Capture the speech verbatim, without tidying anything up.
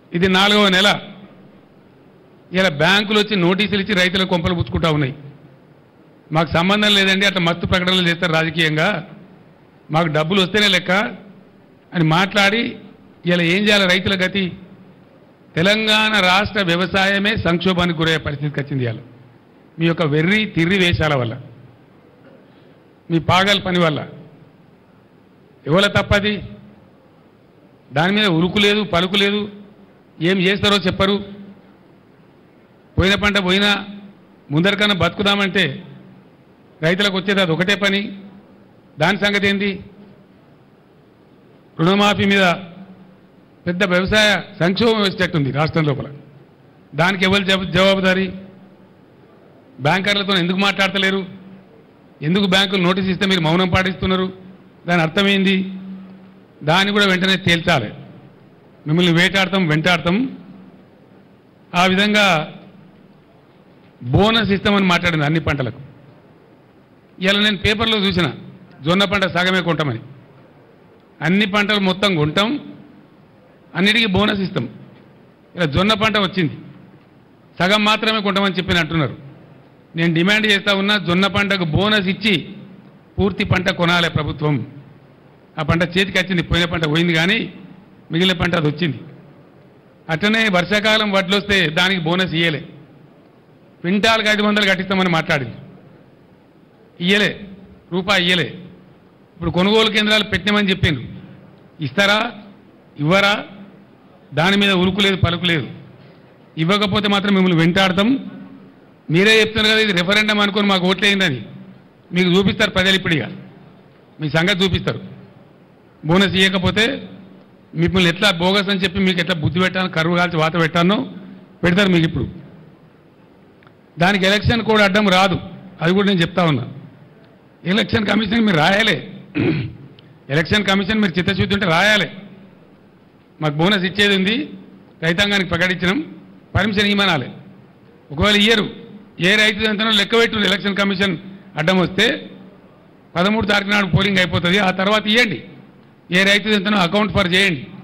ఇది నాలుగవ నెల. ఇలా బ్యాంకులు వచ్చి నోటీసులు ఇచ్చి రైతుల కొంపలు పుచ్చుకుంటా ఉన్నాయి. మాకు సంబంధం లేదండి, అట్లా మస్తు ప్రకటనలు చేస్తారు రాజకీయంగా, మాకు డబ్బులు వస్తేనే లెక్క అని మాట్లాడి ఇలా ఏం చేయాలి రైతుల గతి? తెలంగాణ రాష్ట్ర వ్యవసాయమే సంక్షోభానికి గురయ్యే పరిస్థితికి వచ్చింది. ఇవాళ మీ యొక్క వెర్రి తిర్రి వేషాల వల్ల, మీ పాగల్ పని వల్ల. ఎవల తప్పది? దాని మీద ఉరుకు లేదు, పలుకు లేదు, ఏం చేస్తారో చెప్పరు. పోయిన పంట పోయినా ముందరికన్నా బతుకుదామంటే రైతులకు వచ్చేది అది ఒకటే పని. దాని సంగతి ఏంది? రుణమాఫీ మీద పెద్ద వ్యవసాయ సంక్షోభం వచ్చేటట్టుంది రాష్ట్రం లోపల. దానికి ఎవరు జవాబుదారీ? బ్యాంకర్లతో ఎందుకు మాట్లాడతలేరు? ఎందుకు బ్యాంకులు నోటీస్ ఇస్తే మీరు మౌనం పాటిస్తున్నారు? దాని అర్థమైంది? దాన్ని కూడా వెంటనే తేల్చాలి. మిమ్మల్ని వేటాడతాం, వెంటాడతాం. ఆ విధంగా బోనస్ ఇస్తామని మాట్లాడింది అన్ని పంటలకు. ఇలా నేను పేపర్లో చూసిన జొన్న పంట సగమే కొంటామని. అన్ని పంటలు మొత్తం కొంటాం, అన్నిటికీ బోనస్ ఇస్తాం. ఇలా జొన్న పంట వచ్చింది, సగం మాత్రమే కొంటామని చెప్పి అంటున్నారు. నేను డిమాండ్ చేస్తా ఉన్నా, జొన్న పంటకు బోనస్ ఇచ్చి పూర్తి పంట కొనాలి ప్రభుత్వం. ఆ పంట చేతికి వచ్చింది, పోయిన పంట పోయింది కానీ మిగిలిన పంట అది వచ్చింది. అట్లనే వర్షాకాలం వడ్లు వస్తే దానికి బోనస్ ఇయ్యలే. క్వింటాల్కి ఐదు వందలు కట్టిస్తామని మాట్లాడింది, ఇయ్యలే, రూపాయి ఇయ్యలే. ఇప్పుడు కొనుగోలు కేంద్రాలు పెట్టినామని చెప్పిండ్రు, ఇస్తారా ఇవ్వరా? దాని మీద ఉరుకు లేదు, పలుకు లేదు. ఇవ్వకపోతే మాత్రం మిమ్మల్ని వెంటాడతాం. మీరే చెప్తున్నారు కదా ఇది రెఫరెండం అనుకొని మాకు ఓట్లేయిందని. మీకు చూపిస్తారు ప్రజలు, ఇప్పుడిగా మీ సంగతి చూపిస్తారు. బోనస్ ఇవ్వకపోతే మిమ్మల్ని ఎట్లా బోగస్ అని చెప్పి మీకు ఎట్లా బుద్ధి పెట్టాను, కరువు కాల్చి వాత పెట్టానో పెడతారు మీకు. ఇప్పుడు దానికి ఎలక్షన్ కూడా అడ్డం రాదు, అది కూడా నేను చెప్తా ఉన్నా. ఎలక్షన్ కమిషన్ మీరు రాయాలి, ఎలక్షన్ కమిషన్ మీరు చిత్తశుద్ధి ఉంటే రాయాలి. మాకు బోనస్ ఇచ్చేది ఉంది, రైతాంగానికి ప్రకటించడం, పర్మిషన్ ఇవ్వనాలి. ఒకవేళ ఇయ్యరు, ఏ రైతు ఎంతనో లెక్క పెట్టుంది. ఎలక్షన్ కమిషన్ అడ్డం వస్తే పదమూడు తారీఖు నాడు పోలింగ్ అయిపోతుంది, ఆ తర్వాత ఇవ్వండి. ఏ రైతు ఎంతనో అకౌంట్ ఫర్ చేయండి.